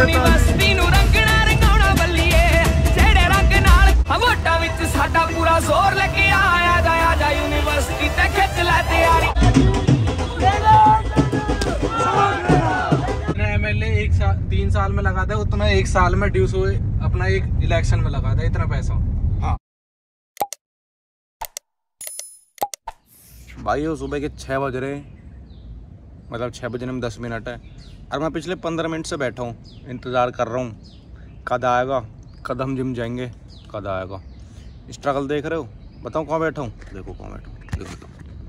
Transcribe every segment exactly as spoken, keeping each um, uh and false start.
University नु रंगना रंगाउणा बल्लीए जेड़े रंग नाल वोटां विच साडा पूरा जोर लगे आया जाया जा यूनिवर्सिटी ते खिच लै तैयारी। एमएलए एक साल तीन साल में लगाता है उतना एक साल में ड्यूस हुए अपना एक इलेक्शन में लगाता है इतना पैसा। हाँ भाई वो सुबह के छः बज रहे मतलब छः बजने में दस मिनट है और मैं पिछले पंद्रह मिनट से बैठा हूँ इंतज़ार कर रहा हूँ कद आएगा कद हम जिम जाएंगे कद आएगा। स्ट्रगल देख रहे हो बताओ कहाँ बैठा हूँ देखो कहाँ बैठा हूँ देखो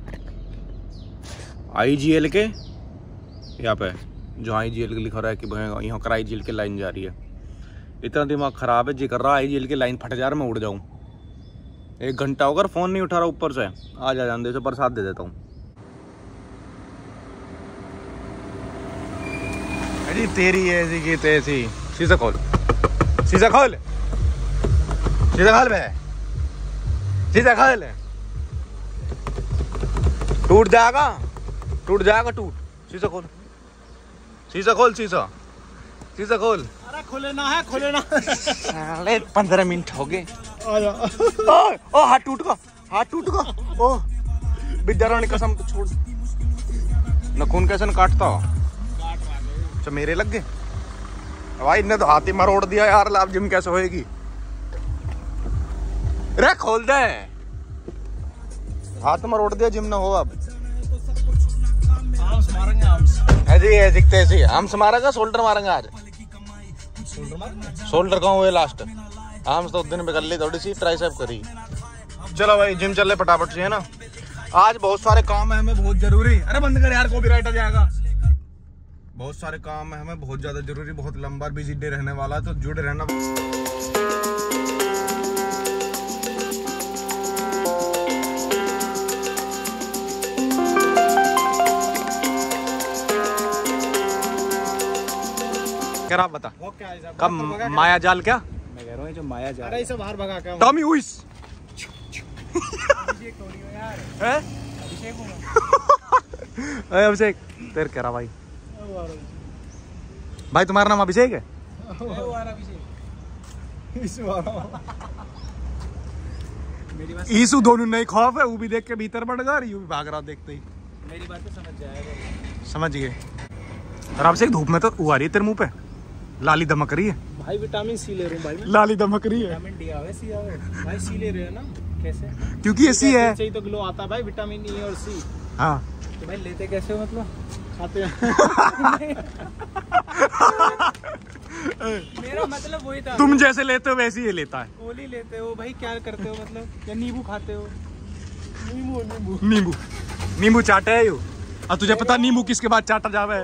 आई जी एल के यहाँ पे जो आई जी एल के लिखा रहा है कि भाई यहाँ कर आई जी एल की लाइन जा रही है। इतना दिमाग ख़राब है जी कर रहा आई जी एल की लाइन फट जा रहा मैं उड़ जाऊँ। एक घंटा होकर फ़ोन नहीं उठा रहा ऊपर से आ जा जान दे से प्रसाद दे देता हूँ। अरे तेरी ऐसी की तैसी शीशा खोल शीशा खोल शीशा खोल बे शीशा खोल टूट जाएगा टूट जाएगा टूट शीशा खोल शीशा खोल शीशा शीशा खोल। अरे खोले ना है खोले ना अरे पंद्रह मिनट हो गए। ओ हाथ टूट गया हाथ टूट गया ओ विद्यारानी कसम तो छोड़ नखून कैसे काटता अच्छा मेरे लग गए भाई इन्हें तो हाथ ही मरोड़ दिया यार लाभ जिम कैसे होएगी। रे खोल दे हाथ मरोड़ दिया जिम ना हो अब जी ऐसी तैसी आर्म्स मारेगा शोल्डर मारेंगे आज शोल्डर कहाँ हुए लास्ट आर्म्स तो उस दिन पे कर ली थोड़ी सी ट्राइसेप करी। चलो भाई जिम चल रहे फटाफट से है ना आज बहुत सारे काम है हमें बहुत जरूरी। अरे बंद कर यार कॉपीराइट आ जाएगा। बहुत सारे काम है हमें बहुत ज्यादा जरूरी बहुत लंबा बिजी डे रहने वाला है तो जुड़े रहना। क्या आप बता कब माया जाल क्या मैं कह रहा हूँ जो माया जाल अरे इसे बाहर भगा क्या टॉमी हुइस अभिषेक तेरे कह रहा भाई भाई तुम्हारा नाम अभिषेक है ईसु दोनों नहीं खौफ है वो भी देख के भीतर बढ़ गया यू भी भाग रहा देखते ही मेरी बात तो समझ जाएगा समझ गए। और अभिषेक धूप में तो वो आ रही है तेरे मुंह पे लाली दमक रही है भाई विटामिन सी ले रहा हूँ भाई मैं लाली दमक रही है विटामिन डी आवे सी आवे भाई सी ले रहे हैं ना कैसे क्योंकि ऐसी है चाहिए तो ग्लो आता है भाई विटामिन ई और सी। हाँ तो भाई लेते कैसे हो मतलब खाते मेरा मतलब वही था तुम जैसे लेते हो वैसे ही लेता है गोली लेते हो भाई क्या करते हो मतलब या नींबू खाते हो नींबू नींबू नींबू नींबू चाटे है यू और तुझे पता नींबू किसके बाद चाटा जावे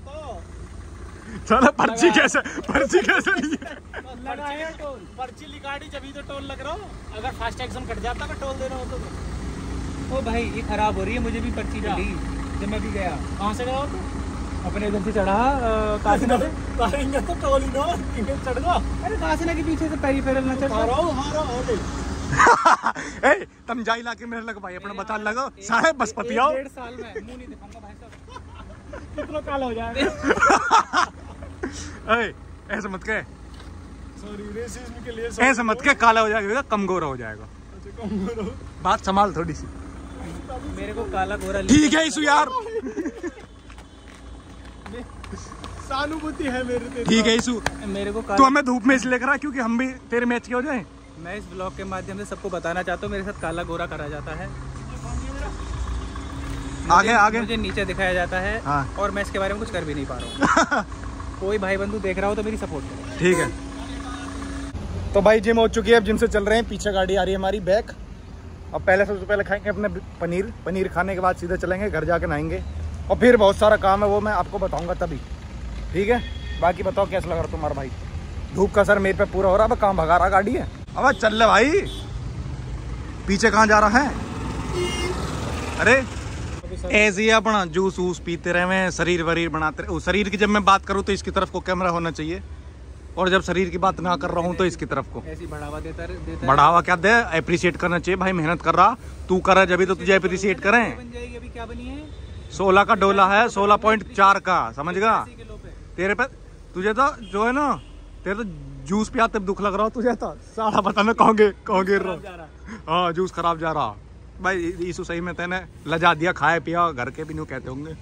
चलो पर्ची कैसे पर्ची कैसे ली लगाया टोल पर्ची लिखाड़ी जब तो टोल लग रहा हो अगर फास्ट एग्जाम कट जाता का टोल देना हो तो ओ भाई ये खराब हो रही है मुझे भी पर्ची मिली जब मैं भी गया। कहाँ से गया हो तो अपने इधर से चढ़ा कासिना से करेंगे तो टोल ही ना चढ़ गया। अरे कासिना के पीछे से पेरीफेरल ना चढ़ रहा हूं हां रहा ए तुम जाई लाके मेरे लग भाई अपना बता लगो सारे बस पतियाओ डेढ़ साल में मुंह नहीं दिखाऊंगा भाई साहब कितना काला हो जाएगा। ए ऐसे मत कह सॉरी रेसिज्म के लिए ऐसे मत कह काला हो जाएगा कम गोरा हो जाएगा। अच्छा कम गोरा बात संभाल थोड़ी सी मेरे को काला गोरा ठीक है इशू यार सहानुभूति है मेरे ठीक है इशू मेरे को तू हमें धूप में इसलिए करा क्योंकि हम भी तेरे मैच के हो जाए। मैं इस ब्लॉग के माध्यम से सबको बताना चाहता हूँ मेरे साथ काला गोरा करा जाता है आगे आगे मुझे नीचे दिखाया जाता है। हाँ। और मैं इसके बारे में कुछ कर भी नहीं पा रहा हूँ कोई भाई बंधु देख रहा हो तो मेरी सपोर्ट करो ठीक है। तो भाई जिम हो चुकी है अब जिम से चल रहे हैं पीछे गाड़ी आ रही है हमारी बैक। अब पहले सबसे पहले खाएंगे अपने पनीर पनीर खाने के बाद सीधे चलेंगे घर जाके नहाएंगे और फिर बहुत सारा काम है वो मैं आपको बताऊंगा तभी ठीक है। बाकी बताओ कैसा लग रहा तुम्हारा भाई धूप का सर मेरे पे पूरा हो रहा है कहाँ भगा रहा गाड़ी है अब चल ले भाई पीछे कहाँ जा रहा है। अरे ऐसे ही अपना जूस वूस पीते रहे शरीर वरीर बनाते रहे। शरीर की जब मैं बात करूँ तो इसकी तरफ को कैमरा होना चाहिए और जब शरीर की बात ना कर रहा हूँ तो इसकी तरफ को ऐसी बढ़ावा देता देता बढ़ावा क्या दे अप्रिशिएट करना चाहिए भाई मेहनत कर रहा तू कर रहा जब तो तुझे अप्रिशिएट करें। अभी क्या बनी है सोलह का डोला है सोलह पॉइंट चार का समझ गया तेरे पे तुझे तो जो है ना तेरे तो जूस पियाते दुख लग रहा हो तुझे तो सारा पता ना कहाँ कहाँ गिर रहा। हाँ जूस खराब जा रहा भाई। यीशु सही में तेने लजा दिया, खाए पिया, घर के भी नहीं कहते होंगे।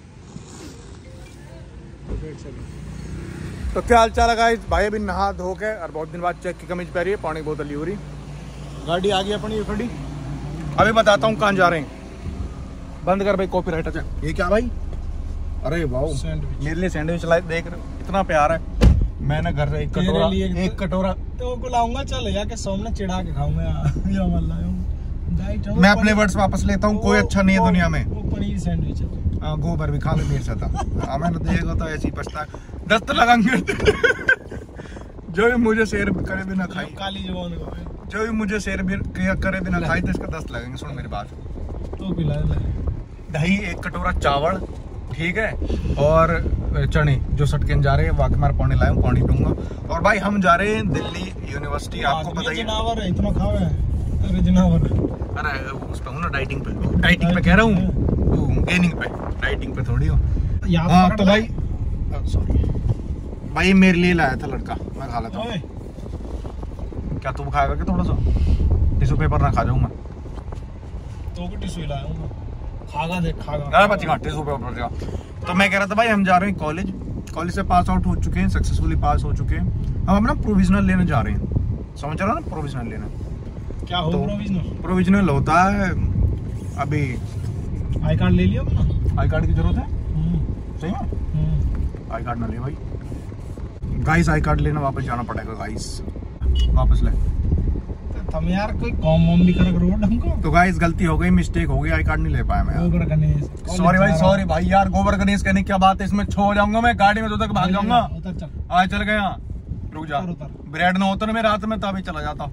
तो क्या हाल चाल है गाइस? भाई अभी नहा धो के और बहुत दिन बाद चेक की कमीज पहनी है, पानी की बोतल ली हो रही। गाड़ी आ गई अपनी खड़ी। अभी बताता हूँ कहाँ जा रहे हैं। बंद कर भाई कॉपीराइट। अच्छा ये क्या भाई? अरे वाह मेरे लिए सैंडविच लाए, देख रहे हो इतना प्यार है। मैंने घर से एक कटोरा एक कटोरा तो को लाऊंगा, चल जाके सामने चिढ़ा के खाऊंगा। मैं अपने वर्ड्स वापस लेता हूँ, कोई अच्छा नहीं है दुनिया में। वो पनीर सैंडविच है, गोबर भी खा ले मेरे साथ। हाँ मैंने देखा तो ऐसे ही पछता दस्त लगाएंगे। जो भी मुझे शेर करे बिना खाई, काली जवान को जो भी मुझे शेर भी करे बिना खाई तो इसका दस्त लगेंगे। सुन मेरी बात, तो पिला दही एक कटोरा चावल ठीक है, और चने जो सटके जा रहे हैं वाकई मार पानी लाए पानी दूंगा। और भाई हम जा रहे हैं दिल्ली यूनिवर्सिटी। आपको पता ही है इतना खावे अरे जनावर। अरे उस पे हूँ ना डाइटिंग पे, डाइटिंग पे कह रहा हूँ, गेनिंग पे, डाइटिंग पे थोड़ी हो। हाँ तो भाई सॉरी भाई मेरे लिए लाया था लड़का, मैं खा लेता हूँ। क्या तू खाएगा कि थोड़ा सा टिश्यू पेपर ना खा जाऊँ मैं? तो भी टिश्यू लाया हूँ, खागा देख खागा। अरे बच्ची घाटे टिश्यू पेपर का। तो मैं कह रहा था भाई हम जा रहे हैं कॉलेज, कॉलेज से पास आउट हो चुके हैं, सक्सेसफुली पास हो चुके हैं। हम अपना प्रोविजनल लेने जा रहे हैं, समझ रहा ना? प्रोविजनल लेना क्या हो? तो प्रोविजनल प्रोविजनल होता है अभी। आई कार्ड ले लिया अपना? आई कार्ड की जरूरत है? सही है, आई कार्ड ना ले भाई। गाइस आई कार्ड लेना वापस जाना पड़ेगा गाइस, वापस ले। तुम यार कोई कॉम वॉम भी कर रोड हमको। तो गाइस गलती हो गई, मिस्टेक हो गई, आई कार्ड नहीं ले पाया मैं। गोबर गणेश सॉरी भाई, सॉरी भाई यार। गोबर गणेश कहने क्या बात है, इसमें छो जाऊंगा मैं, गाड़ी में तो तक भाग जाऊंगा। आज चल गया, रुक जा। ब्रेड ना होता ना मेरे हाथ में तभी चला जाता।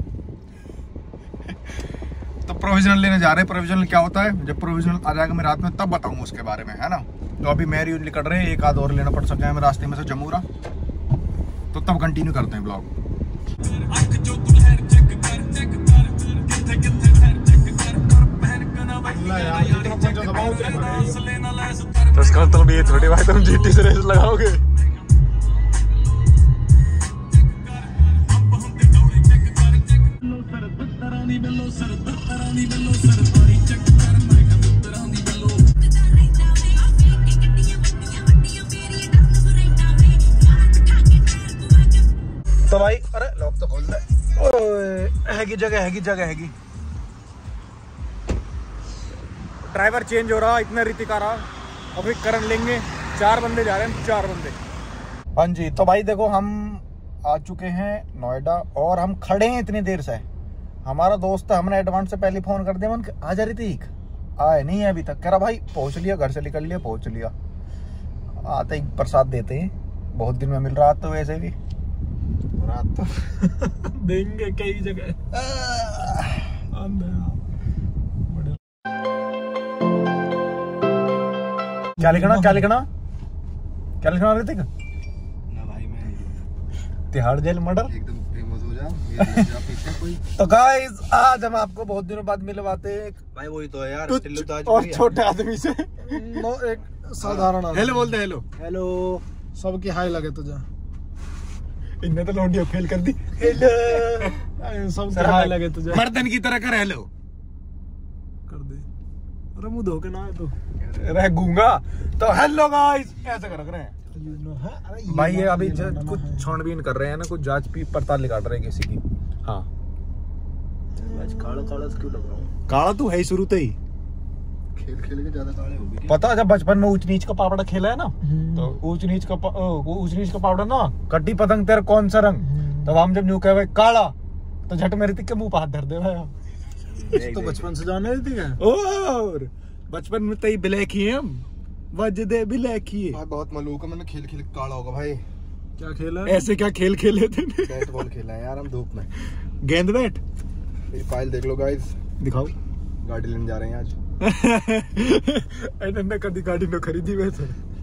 तो प्रोविजनल लेने जा रहे हैं। प्रोविजनल क्या होता है? जब प्रोविजनल आ जाएगा मेरे हाथ में तब बताऊंगा उसके बारे में, है ना? तो अभी मेरी यूजली कट रहे हैं, एक आध और लेना पड़ सके हमें रास्ते में से जमूरा, तो तब कंटिन्यू करते हैं ब्लॉग। तो इसका मतलब ये थोड़ी बात तुम जीटी से रेस लगाओगे। तो भाई अरे लॉक तो खोल दे। हैगी जगह हैगी जगह हैगी। ड्राइवर चेंज हो रहा, इतना रीति का रहा, और फिर करंट लेंगे। चार बंदे जा रहे हैं, चार बंदे। हाँ जी तो भाई देखो हम आ चुके हैं नोएडा और हम खड़े हैं इतनी देर से। हमारा दोस्त है, हमने एडवांस से पहले फोन कर दिया, मन आ जा रही थी, आए नहीं है अभी तक। कह रहा भाई पहुंच लिया, घर से निकल लिया, पहुंच लिया। आते ही प्रसाद देते हैं, बहुत दिन में मिल रहा तो वैसे भी रात तो देंगे कई जगह। क्या लिखना क्या लिखना क्या लिखना रहे थे ना भाई? मैं तिहाड़ जेल मर्डर एकदम फेमस हो जा। तो गाइस आज हम आपको बहुत दिनों बाद मिलवाते हैं भाई। वही तो है यार, और छोटे आदमी से नो एक साधारण। हेलो बोलते हेलो हेलो सबकी हाय लगे तुझे। इनने तो लौंडियों फेल कर दी। हेलो सबकी हाय लगे तुझे, मर्दन की तरह कर हेलो कर दे। अरे मुंह धो के ना है तो रह गूंगा। तो हेलो गाइस ऐसे कर रहे हैं भाई। ये अभी कुछ छानबीन कर रहे हैं ना, कुछ जांच पड़ताल निकाल रहे हैं किसी की। हाँ काला काला क्यों लग रहा हूँ? काला तू है ही शुरू से ही, खेल खेल के ज्यादा काले हो गए। पता जब बचपन में ऊंच नीच का पावड़ा खेला है ना, तो ऊंच नीच का ऊंच नीच का पावड़ा ना, कट्टी पतंग तेरा कौन सा रंग, तब हम जब न्यू कहे काला तो झट मेरे तिक के मुंह पे हाथ धर दे भाई। तो बचपन से जाने देती क्या? और बचपन में तो ब्लैक ही हम वजदे ब्लैक ही है। बहुत मलूक है, मैंने खेल खेल काला होगा भाई। क्या खेला? ऐसे क्या खेल खेले थे? बैट बॉल खेला है यार हम धूप में। गेंद बैट। मेरी फाइल देख लो गाइस, दिखाओ। गाड़ी लेने जा रहे हैं आज। इन्होंने कभी गाड़ी न खरीदी वैसे।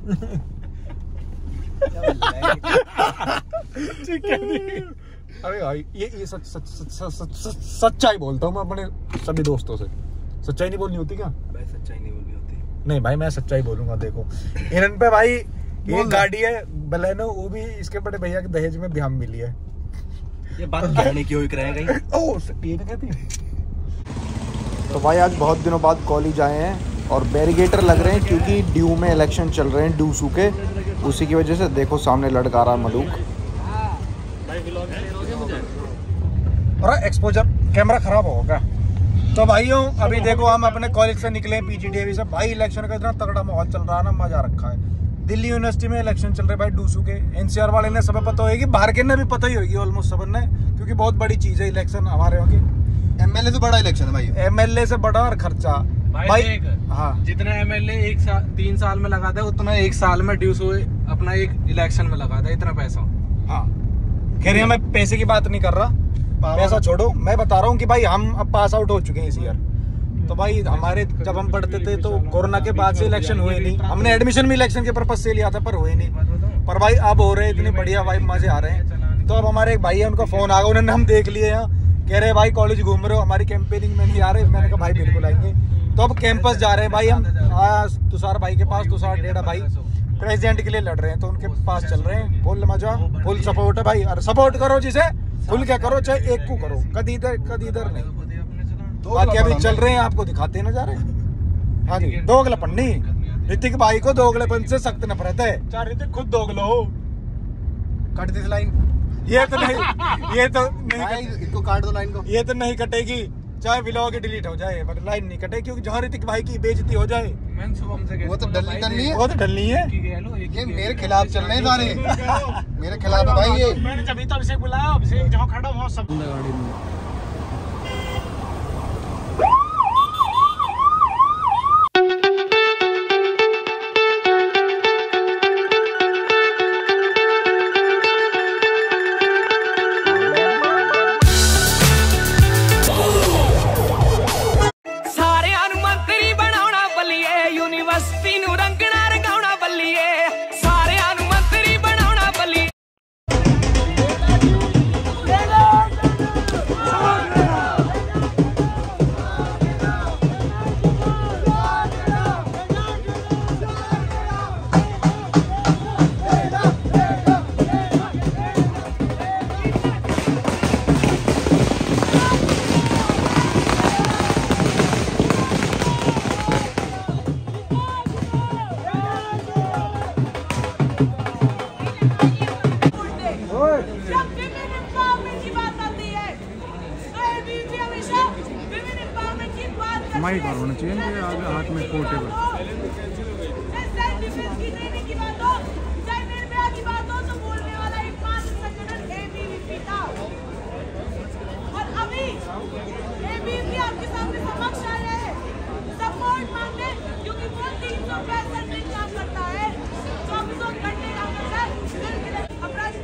अरे भाई ये ये सच सच सच सच सच्चाई बोलता हूँ मैं अपने सभी दोस्तों से। सच्चाई नहीं बोलनी होती क्या? भाई सच्चाई नहीं बोलनी होती। नहीं भाई मैं सच्चाई बोलूंगा। देखो इन्हन पे भाई एक गाड़ी है बलेनो, वो भी इसके बड़े भैया के दहेज में भी हम मिली है। ये बात कहने की हुई कराएगा। ओ ये तो कहती है। तो भाई आज बहुत दिनों बाद कॉलेज आए हैं और बैरिगेटर लग रहे हैं क्योंकि ड्यू में इलेक्शन चल रहे हैं, ड्यू सूखे, उसी की वजह से देखो सामने लड़का रहा मलूक। और एक्सपोजर कैमरा खराब होगा। तो भाइयों अभी देखो हम अपने कॉलेज से निकले पीजीडीएवी से। भाई इलेक्शन का इतना तगड़ा माहौल चल रहा है ना, मजा रखा है। दिल्ली यूनिवर्सिटी में इलेक्शन चल रहे हैं भाई, डूसू के। एनसीआर वाले ने सब पता होगी, बाहर के ने भी पता ही होगी ऑलमोस्ट सब ने, क्योंकि बहुत बड़ी चीज है इलेक्शन हमारे यहाँ की। एमएलए से बड़ा इलेक्शन है भाई, एमएलए से बड़ा और खर्चा भाई, भाई देख, हाँ जितना एमएलए एक साल तीन साल में लगाता है उतना एक साल में ड्यूस अपना एक इलेक्शन में लगाता है, इतना पैसा। हाँ कह रहे मैं पैसे की बात नहीं कर रहा, पैसा छोड़ो, मैं बता रहा हूँ कि भाई हम अब पास आउट हो चुके हैं इस ईयर। तो भाई हमारे जब हम पढ़ते थे तो कोरोना के बाद से इलेक्शन हुए नहीं, हमने एडमिशन भी इलेक्शन के पर्पज से लिया था पर हुए नहीं। पर भाई अब हो रहे इतने बढ़िया भाई, मजे आ रहे हैं। तो अब हमारे एक भाई है, उनका फोन आ गया, उन्होंने हम देख लिए हैं, कह रहे भाई कॉलेज घूम रहे हो, हमारी कैंपेनिंग में नहीं आ रहे। मैंने कहा भाई बिल्कुल आएंगे। तो अब कैंपस जा रहे हैं भाई हम, तुषार भाई के पास, तुषार डेढ़ा भाई प्रेसिडेंट के लिए लड़ रहे हैं, तो उनके पास चल रहे हैं। फुल मजा, फुल सपोर्ट है भाई, और सपोर्ट करो जिसे फुल क्या करो, चाहे एक को करो, कदी इधर कदी इधर नहीं। बाकी अभी चल रहे हैं, आपको दिखाते हैं नजारे। हाँ जी, दोगलापन नहीं, ऋतिक भाई को दोगलेपन से सख्त नफरत है। चार ऋतिक खुद दोगलो हो, काट दे लाइन। ये तो नहीं, ये तो नहीं, इसको काट दो लाइन को। ये तो नहीं कटेगी, चाहे व्लॉग डिलीट हो जाए पर लाइन नहीं कटेगी, क्योंकि जहाँ ऋतिक भाई की बेइज्जती हो जाए वो तो डलनी डलनी है, वो तो डलनी है। ये मेरे खिलाफ चल रहे हैं सारे, मेरे खिलाफ है भाई ये। मैंने जब तो अभिषेक बुलाया, अभिषेक जहाँ खड़ा वहाँ सब गाड़ी में। माइक और होना चाहिए आगे हाथ में पोर्टेबल। और अभी एबीवीपी आपके सामने समक्ष आया है सपोर्ट मांगने, क्योंकि वो तीन सौ पैंसठ दिन काम करता है, चौबीसों घंटे काम करता है। अपराधी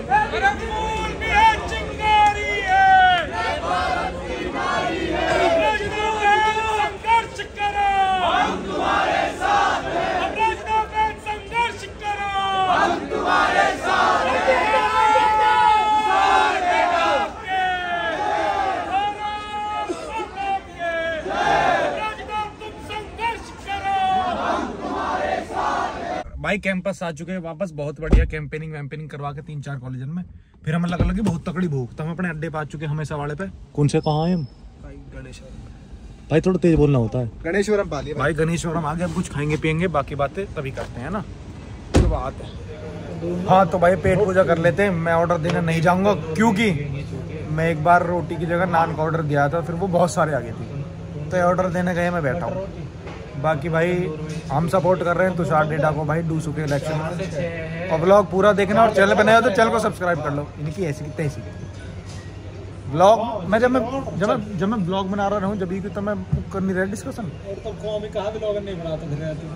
भाई कैंपस आ चुके हैं वापस, बहुत बढ़िया कैंपेनिंग वैम्पेनिंग करवा के तीन चार कॉलेजन में। फिर हमें लगा लगी बहुत तकड़ी भूख, तो हम अपने अड्डे पे आ चुके हैं हमेशा वाले पे। कौन से कहाँ हैं हम? भाई थोड़ा तेज बोलना होता है। गणेश्वरम पा लिया भाई गणेश्वरम आगे, अब कुछ खाएंगे पियेंगे, बाकी बातें तभी करते हैं ना, तो बात है। हाँ तो भाई पेट पूजा कर लेते हैं। मैं ऑर्डर देने नहीं जाऊंगा क्योंकि मैं एक बार रोटी की जगह नान का ऑर्डर दिया था, फिर वो बहुत सारे आ गए थे, तो ऑर्डर देने गए मैं बैठा हूँ। बाकी भाई हम सपोर्ट कर रहे हैं तुषार डेटा को भाई, डूसू के इलेक्शन में। और ब्लॉग पूरा देखना, और चैनल बनाया तो चैनल को सब्सक्राइब कर लो। इनकी ऐसी की तैसी ब्लॉग मैं जब मैं जब मैं जब मैं ब्लॉग बना रहा हूँ जब भी, तो मैं कर नहीं रहा डिस्कशन। तो कौन कहा ब्लॉगर नहीं बनाता थे।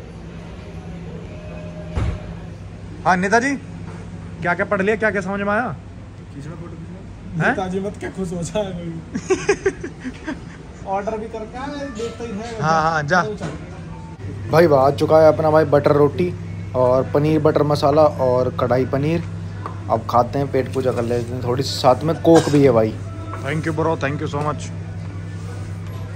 हाँ नेताजी क्या क्या पढ़ लिया, क्या क्या समझ में आया? नेताजी मत क्या खुश हो जाए, ऑर्डर भी करके देखता ही है। हाँ हाँ जा भाई। आ चुका है अपना भाई बटर रोटी और पनीर बटर मसाला और कढ़ाई पनीर। अब खाते हैं, पेट पूजा कर लेते हैं थोड़ी, साथ में कोक भी है भाई। Thank you bro, thank you so much,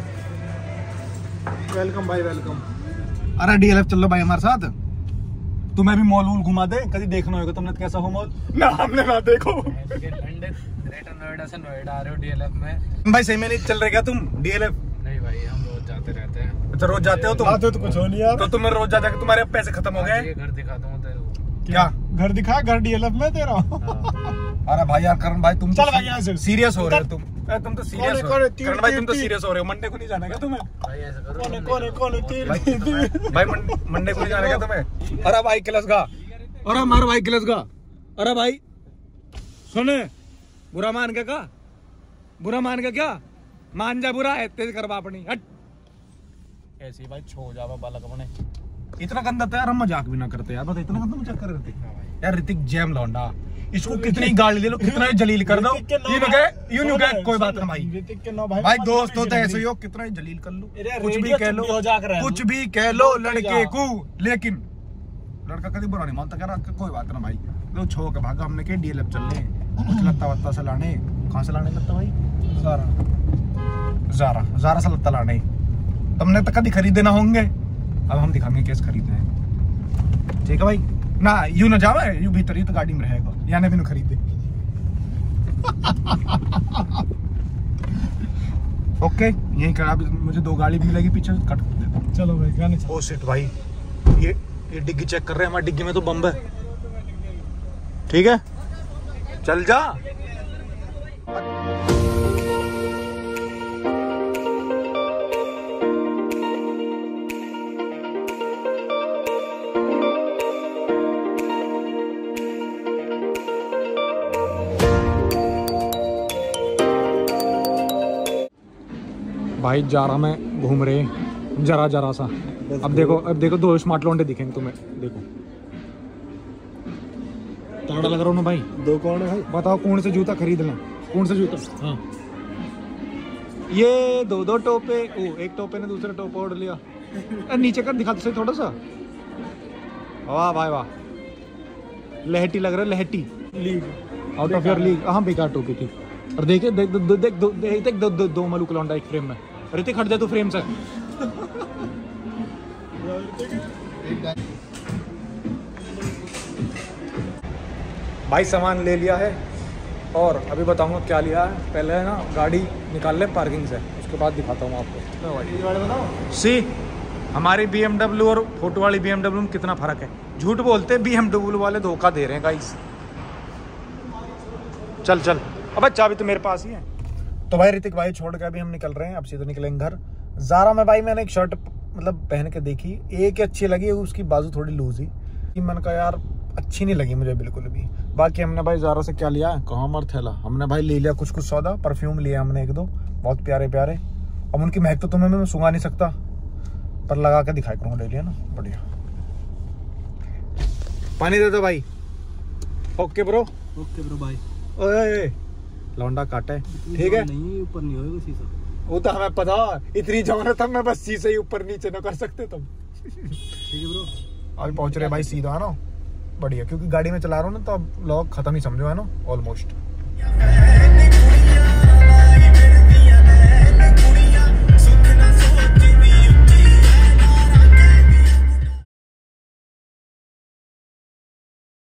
welcome भाई वेलकम। अरे डीएलएफ चल लो भाई हमारे साथ, तुम्हें भी मॉल वूल घुमा दे, कभी देखना होगा तुमने कैसा हो मॉल ना, हमने ना देखो। ग्रेटर नोएडा से नोएडा आ रहे हो डीएलएफ में। भाई सही में नहीं चल रहे क्या तुम डीएलएफ? नहीं भाई, हम रोज जाते रहते हैं। अच्छा रोज जाते हो तुम? आते हो तो कुछ हो नहीं यार। तो तुम रोज जाते हो, तुम्हारे पैसे खत्म हो गए? घर दिखा दूँ क्या घर दिखा? घर डीएलएफ में तेरा? अरे भाई यार करण भाई तुम चल भाई यहाँ से। सीरियस हो रहे हो तुम, ए, तुम तो सीरियस हो कौन है? करण भाई, तुम तो सीरियस हो रहे हो। मंडे को नहीं जाना क्या तुम्हें? भाई ऐसा करो। कौन है कौन है कौन है तीन भाई मंडे को नहीं जाना क्या तुम्हें? अरे भाई क्लस गा, अरे मार भाई क्लस गा। अरे भाई सुन, बुरा मान के का, बुरा मान के क्या मान जा, बुरा है तेज करवा अपनी हट। ऐसे भाई छो जावा बालक अपने, इतना गंदा था यार, हम मजाक भी ना करते यार, बता इतना गंदा मजाक कर रहे थे यार। ऋतिक जैम लौंडा, इसको कितनी गाली दे लो, कितना जलील कर दो, यूं कहे यूं कहे कोई बात ना भाई। ऋतिक के नौ भाई, भाई दोस्त हो तो ऐसे ही हो, कितना ही जलील कर लो, कुछ भी कह लो, कुछ भी कह लो लड़के को, लेकिन लड़का कभी बुरा नहीं मानता। कह रहा कोई बात ना भाई, तो छो के भागा, हमने के डीएलएफ चलने, कुछ लत्ता वत्ता से लाने। कहाँ से लाने लगता भाई? जारा जारा जारा से लत्ता लाने। तुमने तो कभी खरीदे ना होंगे, अब हम दिखाएंगे कैसे खरीदे हैं। ठीक है भाई ना, यू ना जावे, यू भीतर ही तो गाड़ी में रहेगा, यानी भी ना खरीदे। ओके यही करा, मुझे दो गाड़ी भी लगी पीछे, कट देता हूँ। चलो भाई गाने। ओ शिट भाई, ये ये डिग्गी चेक कर रहे हैं, हमारी डिग्गी में तो बम है। ठीक है चल जा। भाई जारा में घूम रहे जरा जरा सा, अब देखो अब देखो दो स्मार्ट लौंडे दिखेंगे तुम्हें, देखो तगड़ा लग रहा हूँ ना भाई। दो कौन है भाई? बताओ कौन से जूता खरीद लें, कौन से जूता? हाँ ये दो दो टोपे, ओ एक टोपे ने दूसरे टोपे ओढ़ लिया। अरे नीचे कर दिखा तो सही थोड़ा सा, वाह भाई वाह, लहटी लग रहा है, लहटी, league out of your league. हाँ बेकार टोपी थी। और देखे देख दो देख दो देख दो दो दो मलूक लौंडा एक फ्रेम में। ऋतिक हट जा तू फ्रेम से। भाई सामान ले लिया है और अभी बताऊंगा क्या लिया है। पहले है ना गाड़ी निकाल ले पार्किंग से, उसके बाद दिखाता हूँ आपको। सी हमारी बी एम डब्ल्यू और फोटो वाली बी एम डब्ल्यू में कितना फर्क है। झूठ बोलते बी एम डब्ल्यू वाले धोखा दे रहे हैं गाइस। चल चल, अबे चाबी तो मेरे पास ही है। तो भाई ऋतिक भाई छोड़ के अभी हम निकल रहे हैं, अब सीधे निकलेंगे घर। जारा में भाई मैंने एक शर्ट मतलब पहन के देखी, एक अच्छी लगी, उसकी बाजू थोड़ी लूज ही, मैंने कहा यार अच्छी नहीं लगी मुझे बिल्कुल भी। बाकी हमने भाई जारा से क्या लिया है, कहाँ मर थैला, हमने भाई ले लिया कुछ कुछ सौदा, परफ्यूम लिया हमने एक दो बहुत प्यारे प्यारे। अब उनकी महक तो तुम्हें मैं सुंगा नहीं सकता, पर लगा के दिखाई करूँगा, ले लिया ना बढ़िया। पानी दे दो भाई। Okay bro, okay bro bye. ओए लौंडा काटा है, ठीक है नहीं ऊपर नहीं होएगा शीशा, वो तो हमें पता, इतनी जमानत हम मैं बस शीशे ही ऊपर नीचे न कर सकते तुम। ठीक है ब्रो। अभी पहुंच रहे भाई सीधा है ना, बढ़िया, क्योंकि गाड़ी में चला रहा हूँ ना तो अब लॉग खत्म ही समझो है ना ऑलमोस्ट।